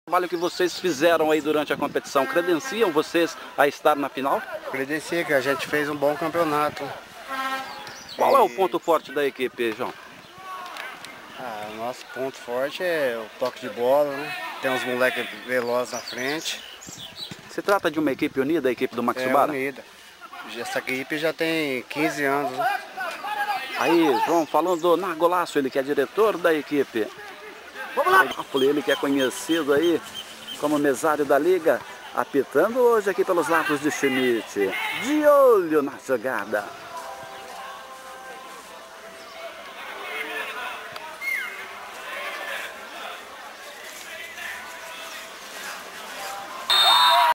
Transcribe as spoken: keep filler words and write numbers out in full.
trabalho que vocês fizeram aí durante a competição credenciam vocês a estar na final? Credencia que a gente fez um bom campeonato. Qual é o ponto forte da equipe, João? Ah, o nosso ponto forte é o toque de bola, né? Tem uns moleques velozes na frente. Se trata de uma equipe unida, a equipe do É Matsubara? unida. Essa equipe já tem quinze anos. Né? Aí, João, falando do Nargolaço, ele que é diretor da equipe. Vamos lá! Ele que é conhecido aí como mesário da liga, apitando hoje aqui pelos lados de Schmidt. De olho na jogada.